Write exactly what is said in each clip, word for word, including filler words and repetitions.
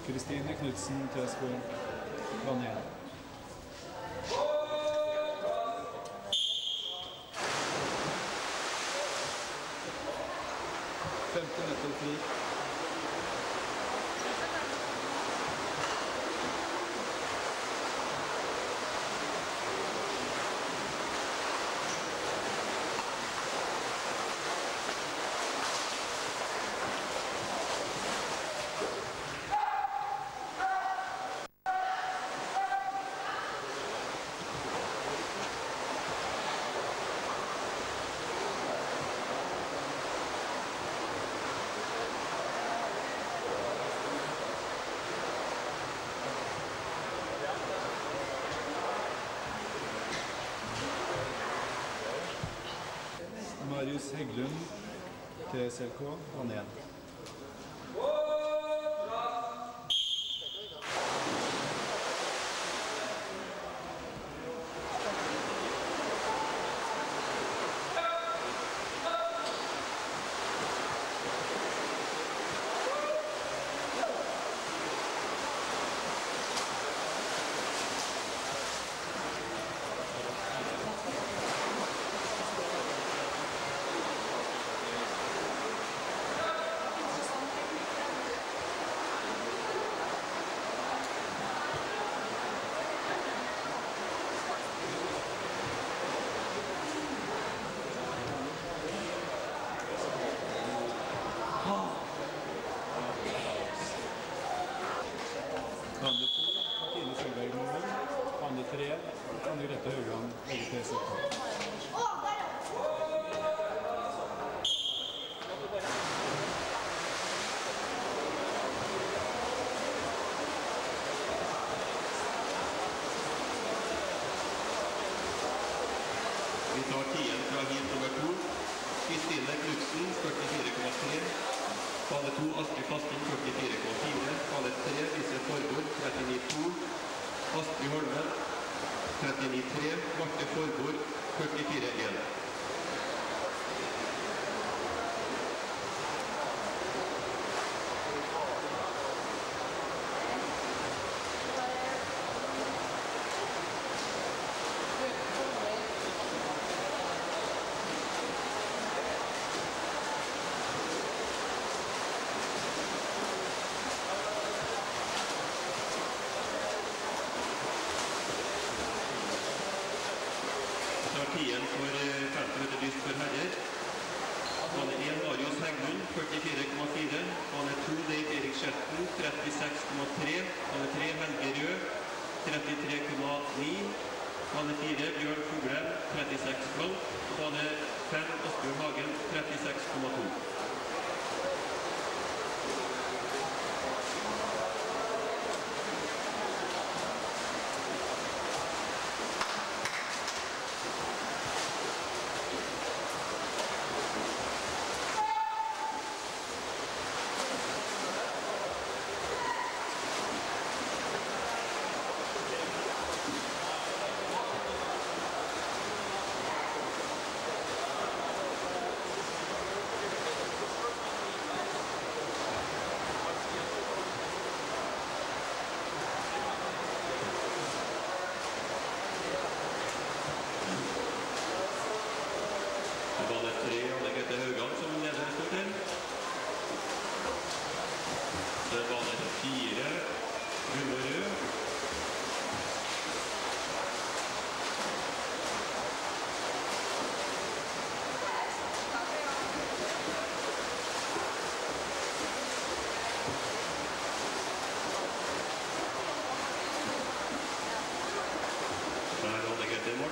Kristine Knudsen, T S K, bane én. femti meter fri. Marius Hegglund, T S L K, bane én. Bane to, Martine Solberg Moen. Bane tre, Anne Grete Haugan, begge T S L K. Vi tar tiden fra hit nummer to. Kristine Knudsen, førtifire komma tre. Bane to, Astrid Fasting, førtifire komma fire. Bane tre, Lise Forbord, trettini komma to. Astrid Holmen, trettini komma tre. Marte Forbord, førtifire komma én. Tiden for femti meter dyst for herrer. Bane én, Marius Hegglund, førtifire komma fire. Bane to, Leif Erik Skjetten, trettiseks komma tre. Bane tre, Helge Rød, trettitre komma ni. Bane fire, Bjørn Fuglem, trettiseks komma tolv. Bane fem, Asbjørn Hagen, trettiseks komma to. Bane tre, Anne Grete Haugan, som leder står til. Så er bane fire, Gunnar Rød. Der er Anne Grete i mål.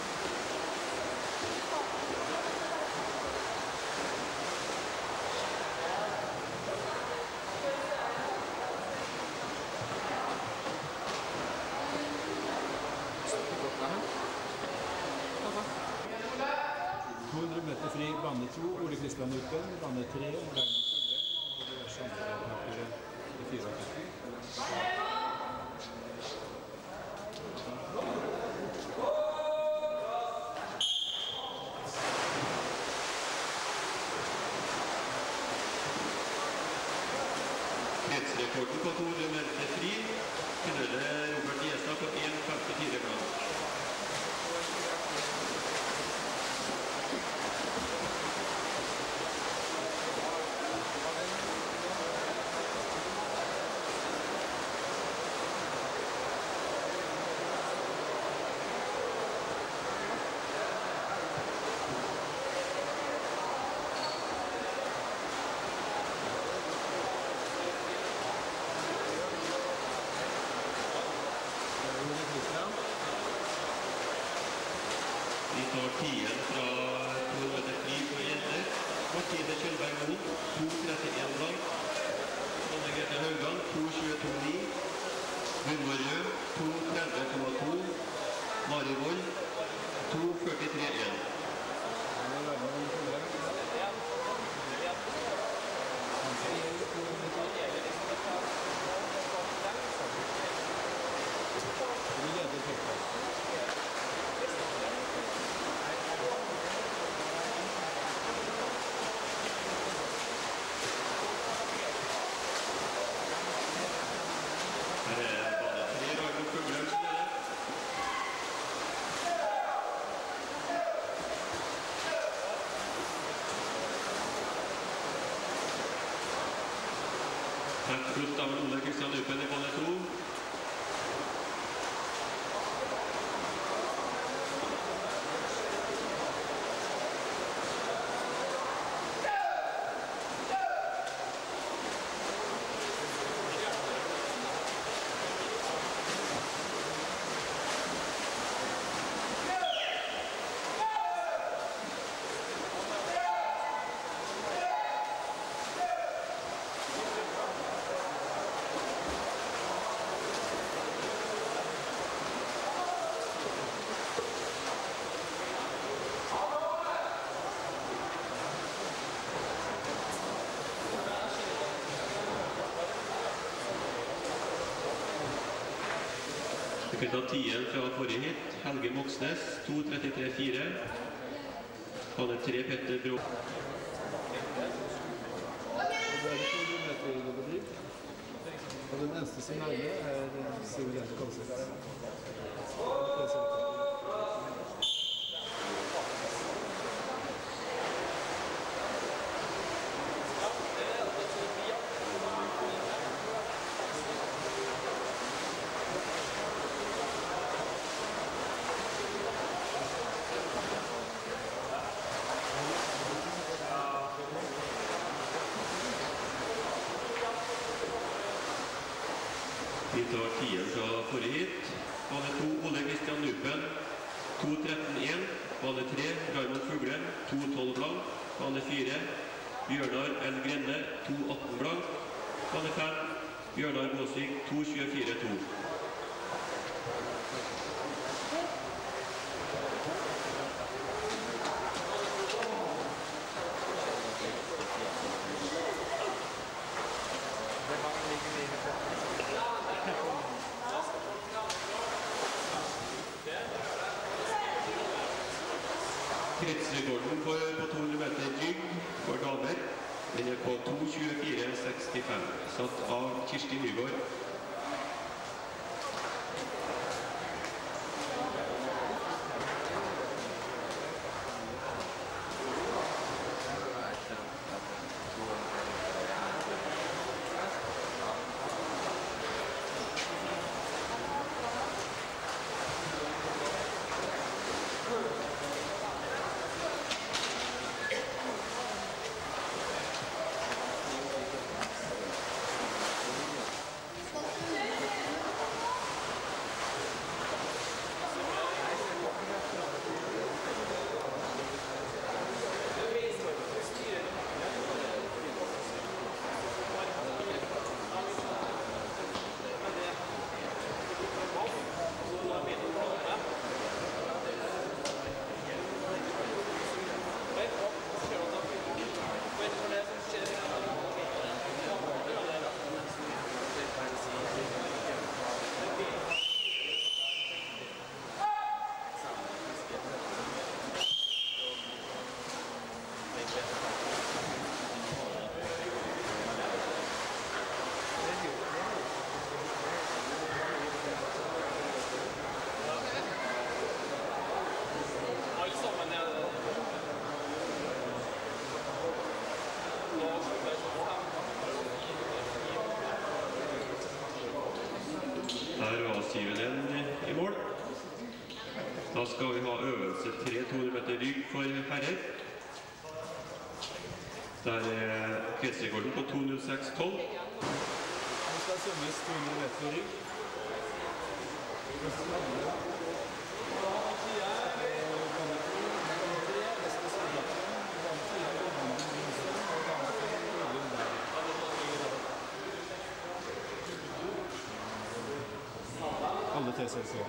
to hundre meter fri, bane to, Ole Kristian Uppen, bane tre, Reinhard Solberg, og diverse andre deltakere i fire og fem. Kretsrekorden på to hundre meter fri finner Robert Gjestad på en femtifire blank. Vi tar tiden fra to hundre meter fri på jenter. Martine Kjellberg Moen, to trettien blank. Anne Grete Haugan, to tjueto ni. Gunvor Rød, to tretti komma to. Mari Vold, to førtitre en. Takk pluss av Ole Kristian Upen i bane to. Vi kan ta tiden fra forrige hit. Helge Moxnes, to trettitre fire. Bane tre, Petter Brå. Og den eneste som nærmer er Sigurd Jens Kalseth. Vi tar tiden fra forrige hit. Bane to, Ole Kristian Nupen, to tretten en. Bane tre, Raymond Fugle, to tolv blank. Bane fire, Bjørnar L. Grenne, to atten blank. Bane fem, Bjørnar Gåsvik, to tjuefire to. Kretsrekorden for på to hundre meter rygg for damer, den er på to tjuefire sekstifem, satt av Kirsti Nygaard. Der var Sivelen i mål. Da skal vi ha øvelse tre to hundre meter rygg for herrer. Der er kretsrekorden på to null seks tolv. Det skal svømmes to hundre meter rygg. Alle T C C.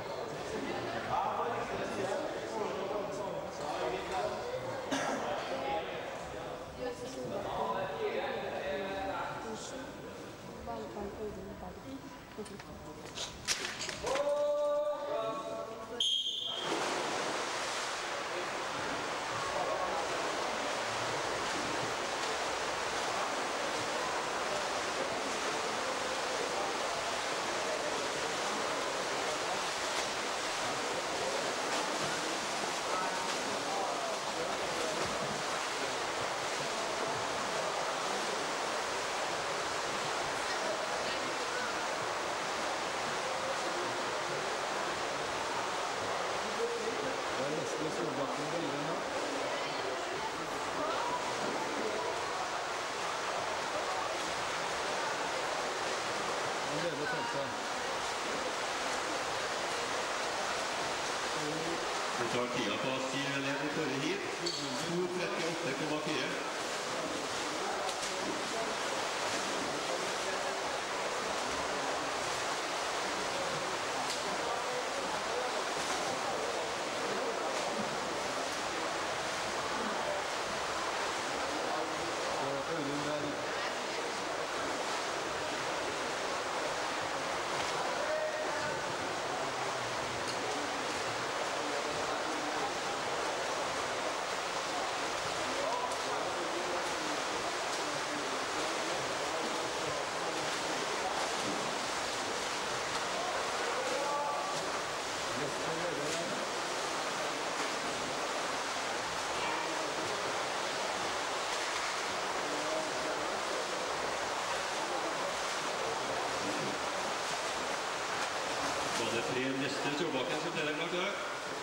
Vi tar tida på Sivelen i førre hit. to trettiåtte komma fire. Det er tre neste Solbakken som teller klart der.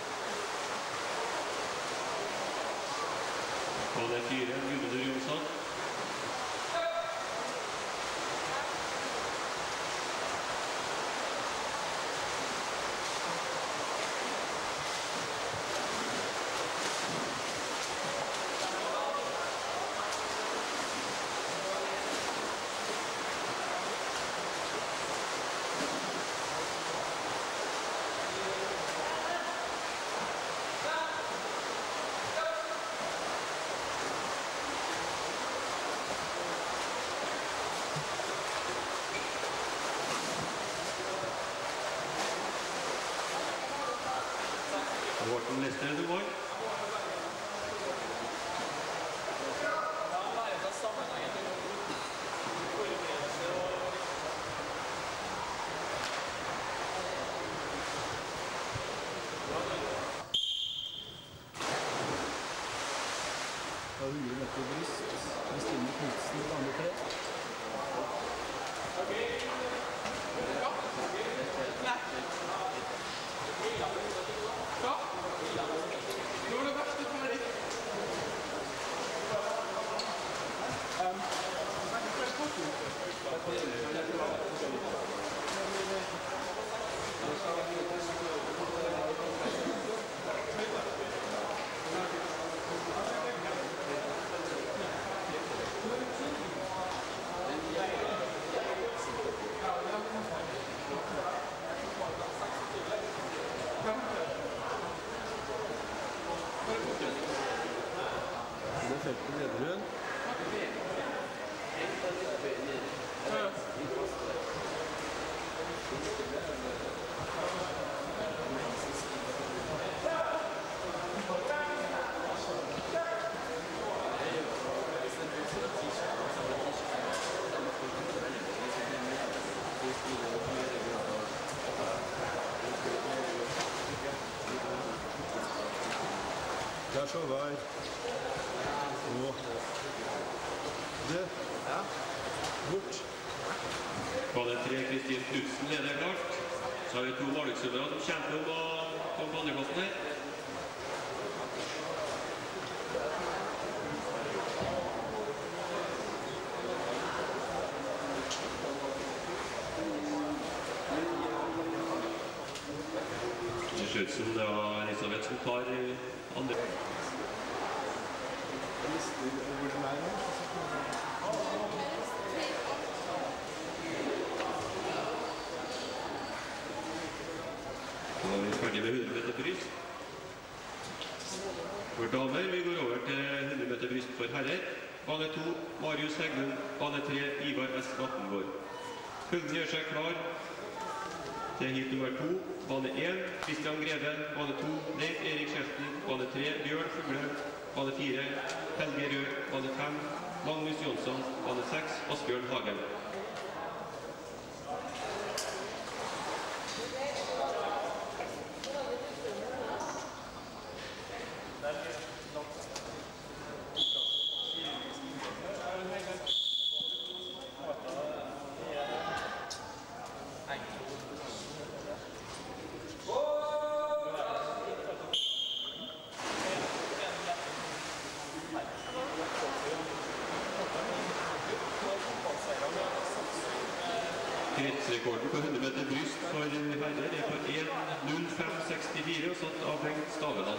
Og det er fire Gudmundur Jonsson. Morten Lester du var. hundre meter bryst. Kristine Knudsen i bane tre. Det er feltet Lederlund. Der så vei. Og det. Bort. Var det tre Kristine Knudsen leder klart? Så har vi to Malungsundere som kjemper om å komme på andreplassen her. Det ser ut som det var Elisabeth som tar andre. Da er vi ferdig med hundre meter bryst. For damer, vi går over til hundre meter bryst for herrer. Bane to, Marius Hegglund. Bane tre, Ivar S. Vattengård. Hunden gjør seg klar til hit nummer to. Bane én, Christian Greve. Bane to, Leif Erik Skjelten. Bane tre, Bjørn Fugle. Bane fire, Helge Rød. Bane fem, Magnus Jonsson. Bane seks, Asbjørn Hagen. Kretsrekorden på hundre meter bryst for herrer er på en null fem sekstifire og satt av Bengt Stavedal.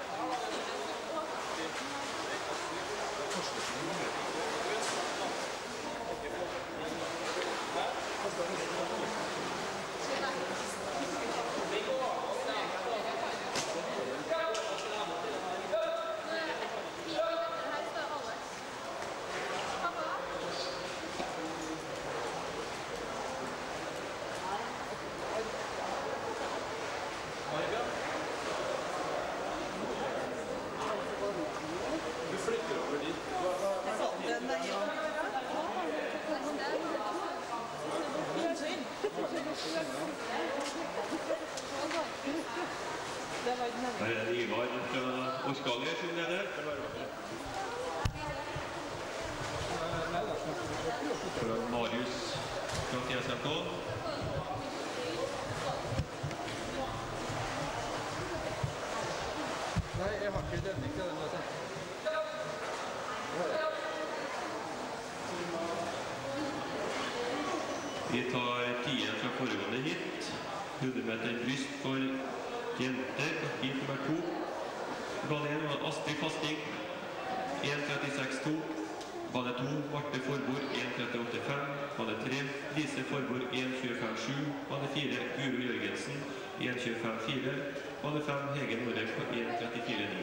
Her er det Ivar fra Orskanger som leder. Fra Marius fra T S M K. Nei, jeg har ikke denne til den. Vi tar tiden fra foregående hit. hundre meter bryst for jenter, hit nummer to. Bane én var Astrid Fasting, en trettiseks to. Bane to, Marte Forbord, en trettiåtte fem. Bane tre, Lise Forbord, en tjuefem sju. Bane fire, Guro Jørgensen, en tjuefem fire. Bane fem, Hege Norek på en trettifire ni.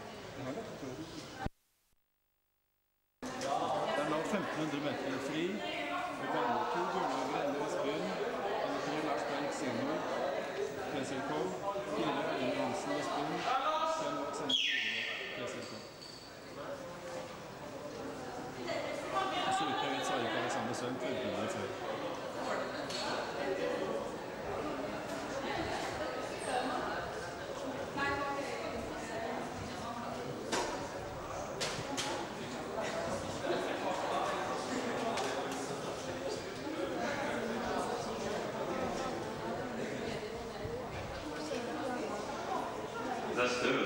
Det er nå femten hundre meter fri. Og bane to, Bjørnar Grende Vestbjørn. Bane tre, Lars Berg Senior. P C K. fire, Einar Hansen Vestbjørn. fem, Alexander P C K. Så vidt jeg vet, så har ikke Alexander Søm følt med det før. Neste